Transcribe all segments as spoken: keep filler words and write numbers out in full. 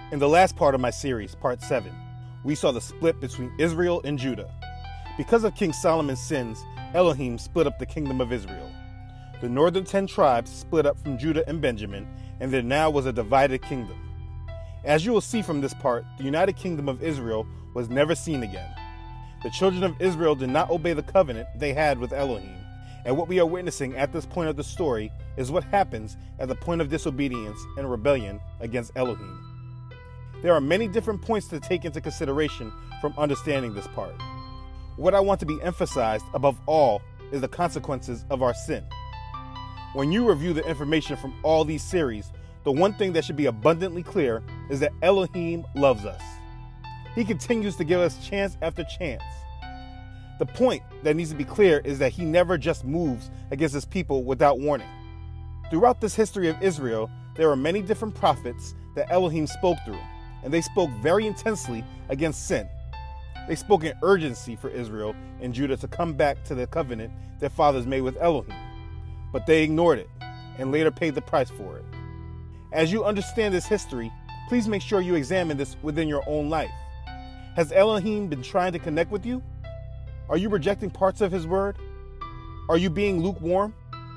In the last part of my series, part seven, we saw the split between Israel and Judah. Because of King Solomon's sins, Elohim split up the kingdom of Israel. The northern ten tribes split up from Judah and Benjamin, and there now was a divided kingdom. As you will see from this part, the united kingdom of Israel was never seen again. The children of Israel did not obey the covenant they had with Elohim, and what we are witnessing at this point of the story is what happens at the point of disobedience and rebellion against Elohim. There are many different points to take into consideration from understanding this part. What I want to be emphasized above all is the consequences of our sin. When you review the information from all these series, the one thing that should be abundantly clear is that Elohim loves us. He continues to give us chance after chance. The point that needs to be clear is that he never just moves against his people without warning. Throughout this history of Israel, there are many different prophets that Elohim spoke through, and they spoke very intensely against sin. They spoke in urgency for Israel and Judah to come back to the covenant their fathers made with Elohim, but they ignored it and later paid the price for it. As you understand this history, please make sure you examine this within your own life. Has Elohim been trying to connect with you? Are you rejecting parts of his word? Are you being lukewarm?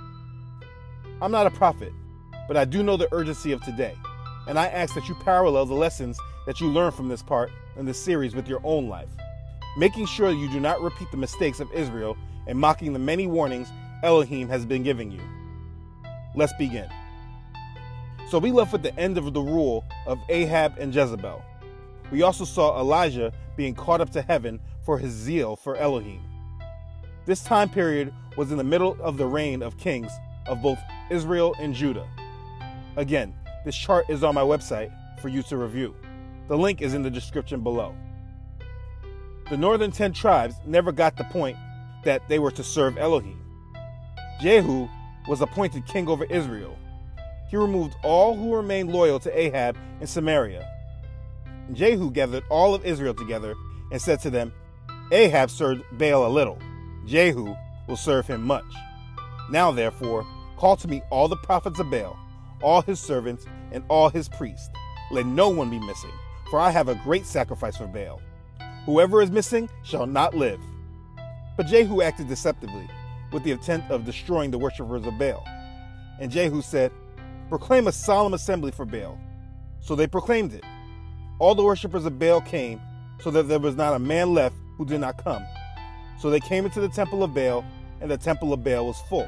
I'm not a prophet, but I do know the urgency of today, and I ask that you parallel the lessons that you learn from this part in this series with your own life, making sure you do not repeat the mistakes of Israel and mocking the many warnings Elohim has been giving you. Let's begin. So we left with the end of the rule of Ahab and Jezebel. We also saw Elijah being caught up to heaven for his zeal for Elohim. This time period was in the middle of the reign of kings of both Israel and Judah. Again, this chart is on my website for you to review. The link is in the description below. The northern ten tribes never got the point that they were to serve Elohim. Jehu was appointed king over Israel. He removed all who remained loyal to Ahab in Samaria. And Jehu gathered all of Israel together and said to them, Ahab served Baal a little. Jehu will serve him much. Now therefore, call to me all the prophets of Baal, all his servants, and all his priests. Let no one be missing, for I have a great sacrifice for Baal. Whoever is missing shall not live. But Jehu acted deceptively, with the intent of destroying the worshippers of Baal. And Jehu said, Proclaim a solemn assembly for Baal. So they proclaimed it. All the worshippers of Baal came, so that there was not a man left who did not come. So they came into the temple of Baal, and the temple of Baal was full.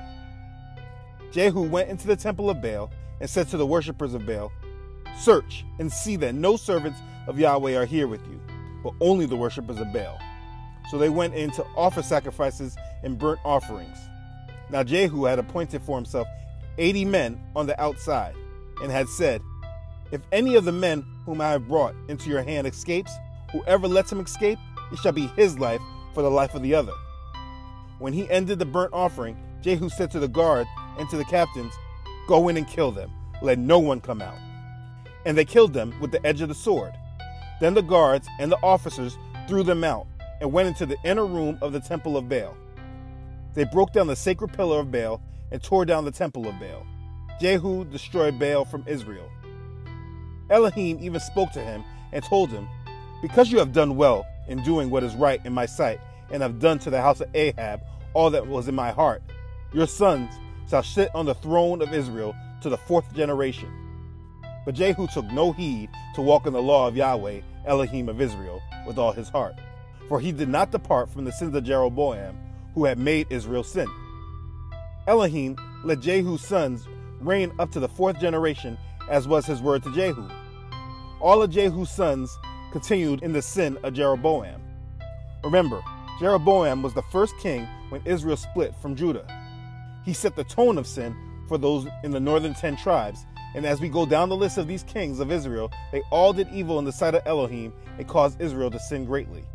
Jehu went into the temple of Baal and said to the worshippers of Baal, Search and see that no servants of Yahweh are here with you, but only the worshippers of Baal. So they went in to offer sacrifices and burnt offerings. Now Jehu had appointed for himself eighty men on the outside, and had said, If any of the men whom I have brought into your hand escapes, whoever lets him escape, it shall be his life for the life of the other. When he ended the burnt offering, Jehu said to the guard and to the captains, Go in and kill them, let no one come out. And they killed them with the edge of the sword. Then the guards and the officers threw them out and went into the inner room of the temple of Baal. They broke down the sacred pillar of Baal and tore down the temple of Baal. Jehu destroyed Baal from Israel. Elohim even spoke to him and told him, Because you have done well in doing what is right in my sight, and have done to the house of Ahab all that was in my heart, your sons shall sit on the throne of Israel to the fourth generation. But Jehu took no heed to walk in the law of Yahweh, Elohim of Israel, with all his heart, for he did not depart from the sins of Jeroboam, who had made Israel sin. Elohim let Jehu's sons reign up to the fourth generation, as was his word to Jehu. All of Jehu's sons continued in the sin of Jeroboam. Remember, Jeroboam was the first king when Israel split from Judah. He set the tone of sin for those in the northern ten tribes, and as we go down the list of these kings of Israel, they all did evil in the sight of Elohim and caused Israel to sin greatly.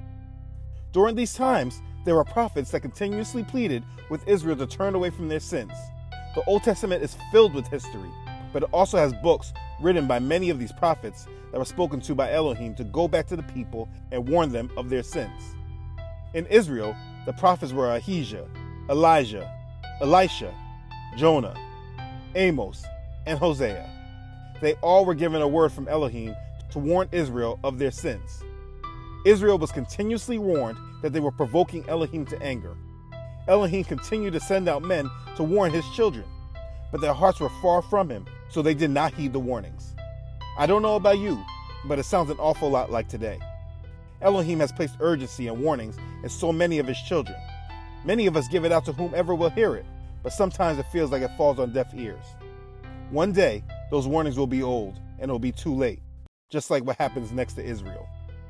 During these times, there were prophets that continuously pleaded with Israel to turn away from their sins. The Old Testament is filled with history, but it also has books written by many of these prophets that were spoken to by Elohim to go back to the people and warn them of their sins. In Israel, the prophets were Ahijah, Elijah, Elisha, Jonah, Amos, and Hosea. They all were given a word from Elohim to warn Israel of their sins. Israel was continuously warned that they were provoking Elohim to anger. Elohim continued to send out men to warn his children, but their hearts were far from him, so they did not heed the warnings. I don't know about you, but it sounds an awful lot like today. Elohim has placed urgency and warnings in so many of his children. Many of us give it out to whomever will hear it, but sometimes it feels like it falls on deaf ears. One day, those warnings will be old, and it will be too late, just like what happens next to Israel.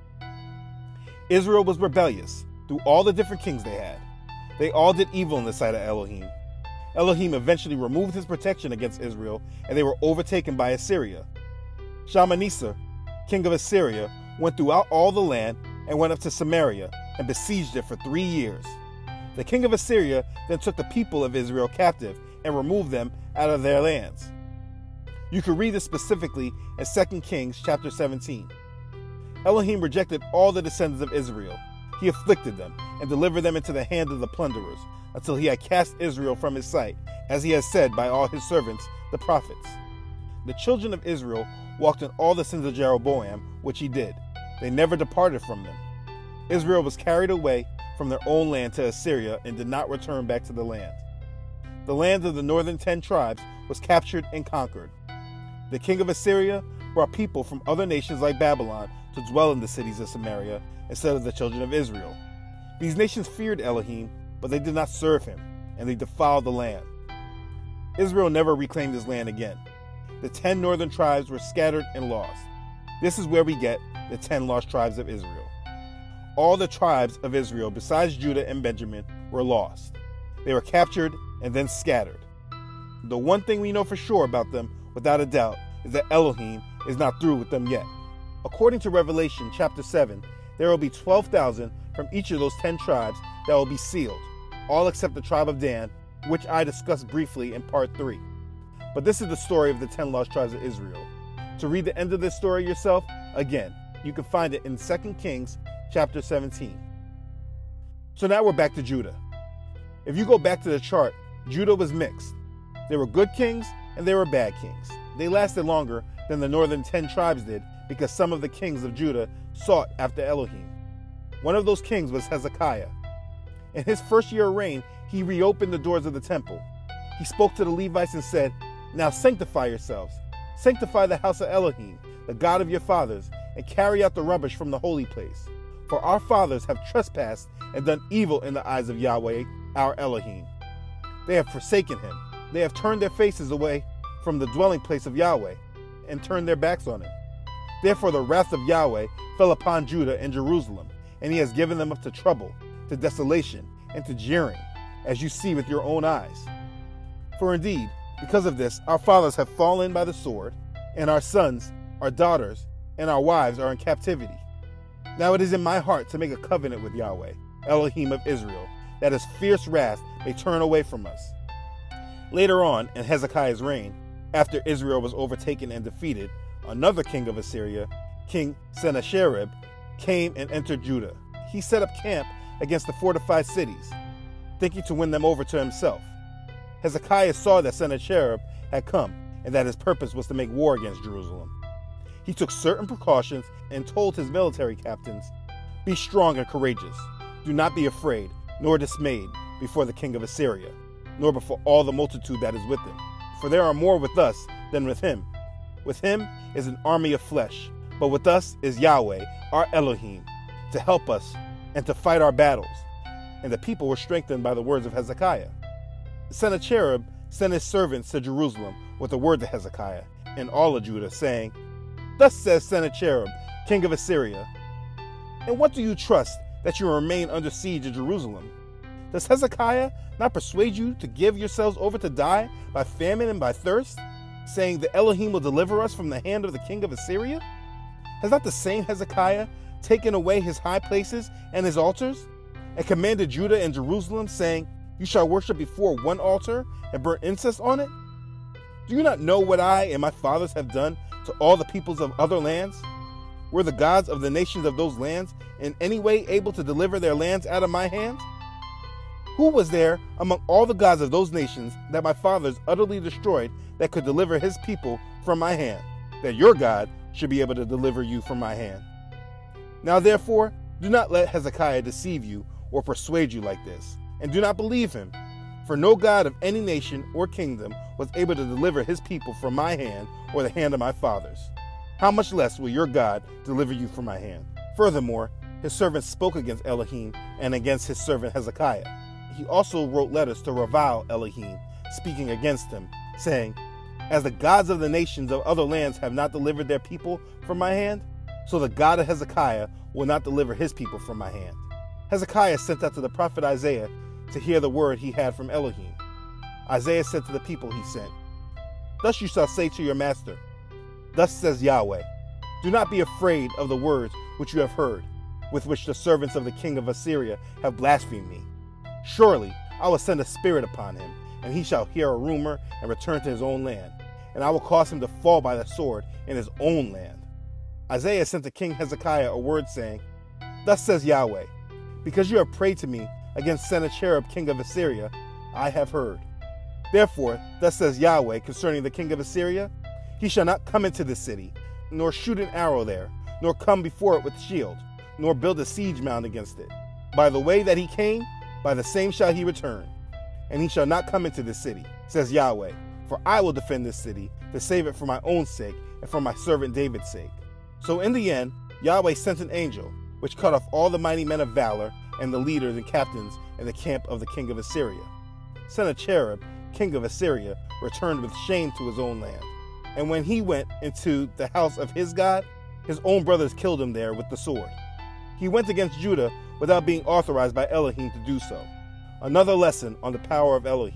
Israel was rebellious through all the different kings they had. They all did evil in the sight of Elohim. Elohim eventually removed his protection against Israel, and they were overtaken by Assyria. Shalmaneser, king of Assyria, went throughout all the land and went up to Samaria and besieged it for three years. The king of Assyria then took the people of Israel captive and removed them out of their lands. You can read this specifically in Second Kings chapter seventeen. Elohim rejected all the descendants of Israel. He afflicted them and delivered them into the hand of the plunderers until he had cast Israel from his sight, as he has said by all his servants, the prophets. The children of Israel walked in all the sins of Jeroboam, which he did. They never departed from them. Israel was carried away from their own land to Assyria and did not return back to the land. The land of the northern ten tribes was captured and conquered. The king of Assyria brought people from other nations like Babylon to dwell in the cities of Samaria instead of the children of Israel. These nations feared Elohim, but they did not serve him, and they defiled the land. Israel never reclaimed his land again. The ten northern tribes were scattered and lost. This is where we get the ten lost tribes of Israel. All the tribes of Israel, besides Judah and Benjamin, were lost. They were captured and then scattered. The one thing we know for sure about them, without a doubt, is that Elohim is not through with them yet. According to Revelation chapter seven, there will be twelve thousand from each of those ten tribes that will be sealed, all except the tribe of Dan, which I discussed briefly in part three. But this is the story of the ten lost tribes of Israel. To read the end of this story yourself, again, you can find it in Second Kings chapter seventeen. So now we're back to Judah. If you go back to the chart, Judah was mixed. There were good kings and there were bad kings. They lasted longer than the northern ten tribes did because some of the kings of Judah sought after Elohim. One of those kings was Hezekiah. In his first year of reign, he reopened the doors of the temple. He spoke to the Levites and said, "Now sanctify yourselves. Sanctify the house of Elohim, the God of your fathers, and carry out the rubbish from the holy place. For our fathers have trespassed and done evil in the eyes of Yahweh, our Elohim. They have forsaken him. They have turned their faces away from the dwelling place of Yahweh and turned their backs on him. Therefore the wrath of Yahweh fell upon Judah and Jerusalem, and he has given them up to trouble, to desolation, and to jeering, as you see with your own eyes. For indeed, because of this, our fathers have fallen by the sword, and our sons, our daughters, and our wives are in captivity. Now it is in my heart to make a covenant with Yahweh, Elohim of Israel, that his fierce wrath may turn away from us." Later on, in Hezekiah's reign, after Israel was overtaken and defeated, another king of Assyria, King Sennacherib, came and entered Judah. He set up camp against the fortified cities, thinking to win them over to himself. Hezekiah saw that Sennacherib had come and that his purpose was to make war against Jerusalem. He took certain precautions and told his military captains, "Be strong and courageous. Do not be afraid nor dismayed before the king of Assyria, nor before all the multitude that is with him. For there are more with us than with him. With him is an army of flesh, but with us is Yahweh, our Elohim, to help us and to fight our battles." And the people were strengthened by the words of Hezekiah. Sennacherib sent his servants to Jerusalem with a word to Hezekiah and all of Judah, saying, "Thus says Sennacherib, king of Assyria, and what do you trust that you remain under siege of Jerusalem? Does Hezekiah not persuade you to give yourselves over to die by famine and by thirst, saying the Elohim will deliver us from the hand of the king of Assyria? Has not the same Hezekiah taken away his high places and his altars, and commanded Judah and Jerusalem, saying, you shall worship before one altar and burn incense on it? Do you not know what I and my fathers have done to all the peoples of other lands? Were the gods of the nations of those lands in any way able to deliver their lands out of my hands? Who was there among all the gods of those nations that my fathers utterly destroyed that could deliver his people from my hand? That your God, should be able to deliver you from my hand. Now therefore, do not let Hezekiah deceive you or persuade you like this, and do not believe him. For no God of any nation or kingdom was able to deliver his people from my hand or the hand of my fathers. How much less will your God deliver you from my hand? Furthermore, his servant spoke against Elohim and against his servant Hezekiah. He also wrote letters to revile Elohim, speaking against him, saying, As the gods of the nations of other lands have not delivered their people from my hand, so the God of Hezekiah will not deliver his people from my hand. Hezekiah sent out to the prophet Isaiah to hear the word he had from Elohim. Isaiah said to the people he sent, Thus you shall say to your master, Thus says Yahweh, Do not be afraid of the words which you have heard, with which the servants of the king of Assyria have blasphemed me. Surely I will send a spirit upon him, and he shall hear a rumor and return to his own land, and I will cause him to fall by the sword in his own land. Isaiah sent to King Hezekiah a word saying, Thus says Yahweh, Because you have prayed to me against Sennacherib king of Assyria, I have heard. Therefore, thus says Yahweh concerning the king of Assyria, He shall not come into the city, nor shoot an arrow there, nor come before it with shield, nor build a siege mound against it. By the way that he came, by the same shall he return. And he shall not come into this city, says Yahweh, for I will defend this city, to save it for my own sake, and for my servant David's sake. So in the end, Yahweh sent an angel, which cut off all the mighty men of valor, and the leaders and captains in the camp of the king of Assyria. Sennacherib, king of Assyria, returned with shame to his own land. And when he went into the house of his God, his own brothers killed him there with the sword. He went against Judah without being authorized by Elohim to do so. Another lesson on the power of Elohim.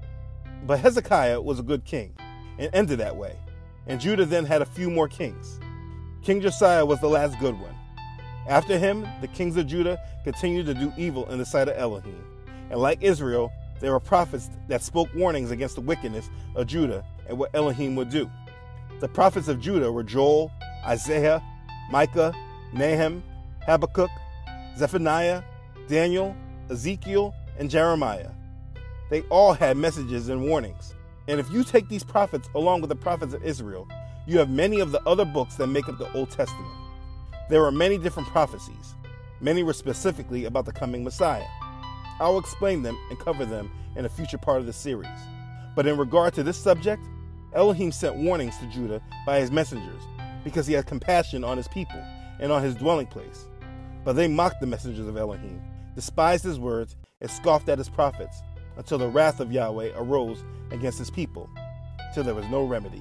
But Hezekiah was a good king, and ended that way. And Judah then had a few more kings. King Josiah was the last good one. After him, the kings of Judah continued to do evil in the sight of Elohim. And like Israel, there were prophets that spoke warnings against the wickedness of Judah and what Elohim would do. The prophets of Judah were Joel, Isaiah, Micah, Nahum, Habakkuk, Zephaniah, Daniel, Ezekiel, and Jeremiah. They all had messages and warnings. And if you take these prophets along with the prophets of Israel, you have many of the other books that make up the Old Testament. There are many different prophecies. Many were specifically about the coming Messiah. I will explain them and cover them in a future part of the series. But in regard to this subject, Elohim sent warnings to Judah by his messengers because he had compassion on his people and on his dwelling place. But they mocked the messengers of Elohim, despised his words, and scoffed at his prophets until the wrath of Yahweh arose against his people, till there was no remedy.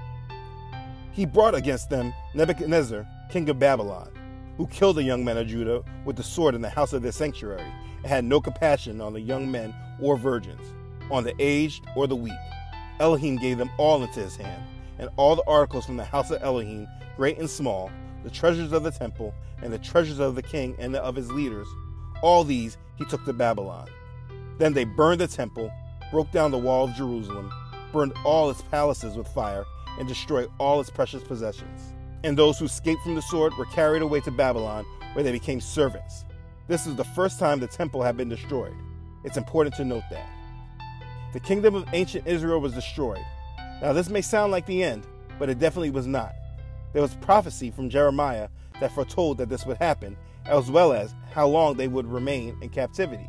He brought against them Nebuchadnezzar, king of Babylon, who killed the young men of Judah with the sword in the house of their sanctuary, and had no compassion on the young men or virgins, on the aged or the weak. Elohim gave them all into his hand, and all the articles from the house of Elohim, great and small, the treasures of the temple, and the treasures of the king and of his leaders, all these he took to Babylon. Then they burned the temple, broke down the wall of Jerusalem, burned all its palaces with fire, and destroyed all its precious possessions. And those who escaped from the sword were carried away to Babylon, where they became servants. This is the first time the temple had been destroyed. It's important to note that. The kingdom of ancient Israel was destroyed. Now this may sound like the end, but it definitely was not. There was prophecy from Jeremiah that foretold that this would happen, as well as how long they would remain in captivity.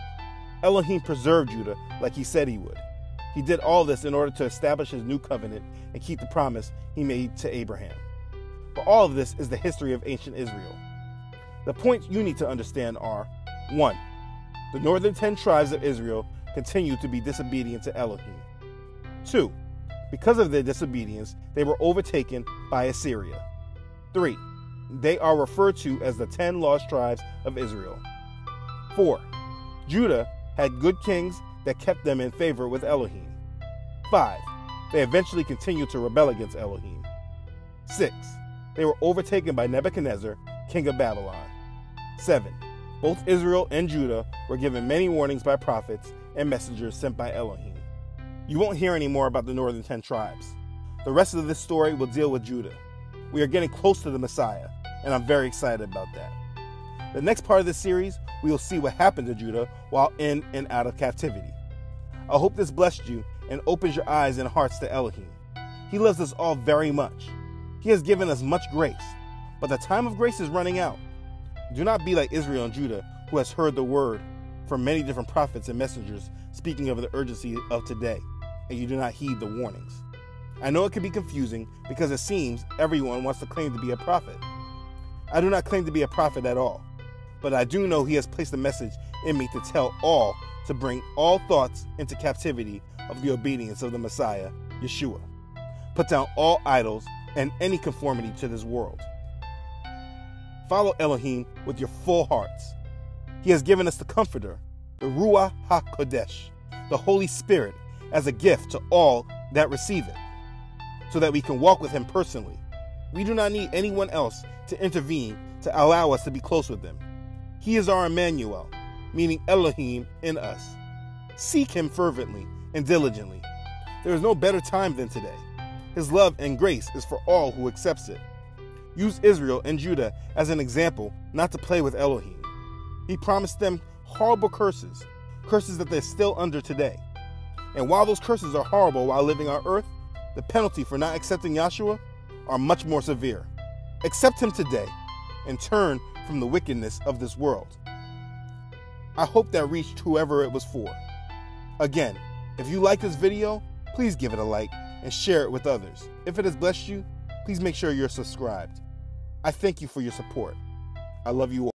Elohim preserved Judah like he said he would. He did all this in order to establish his new covenant and keep the promise he made to Abraham. But all of this is the history of ancient Israel. The points you need to understand are: one. The northern ten tribes of Israel continue to be disobedient to Elohim. two. Because of their disobedience, they were overtaken by Assyria. three. They are referred to as the ten lost tribes of Israel. four. Judah had good kings that kept them in favor with Elohim. five. They eventually continued to rebel against Elohim. six. They were overtaken by Nebuchadnezzar, king of Babylon. seven. Both Israel and Judah were given many warnings by prophets and messengers sent by Elohim. You won't hear any more about the northern ten tribes. The rest of this story will deal with Judah. We are getting close to the Messiah, and I'm very excited about that. The next part of this series, we will see what happened to Judah while in and out of captivity. I hope this blessed you and opens your eyes and hearts to Elohim. He loves us all very much. He has given us much grace, but the time of grace is running out. Do not be like Israel and Judah, who has heard the word from many different prophets and messengers speaking of the urgency of today, and you do not heed the warnings. I know it can be confusing because it seems everyone wants to claim to be a prophet. I do not claim to be a prophet at all, but I do know he has placed a message in me to tell all to bring all thoughts into captivity of the obedience of the Messiah, Yeshua. Put down all idols and any conformity to this world. Follow Elohim with your full hearts. He has given us the Comforter, the Ruach HaKodesh, the Holy Spirit, as a gift to all that receive it, so that we can walk with him personally. We do not need anyone else to intervene to allow us to be close with him. He is our Emmanuel, meaning Elohim in us. Seek him fervently and diligently. There is no better time than today. His love and grace is for all who accepts it. Use Israel and Judah as an example not to play with Elohim. He promised them horrible curses, curses that they're still under today. And while those curses are horrible while living on earth, the penalty for not accepting Yahshua are much more severe. Accept him today and turn from the wickedness of this world. I hope that reached whoever it was for. Again, if you like this video, please give it a like and share it with others. If it has blessed you, please make sure you're subscribed. I thank you for your support. I love you all.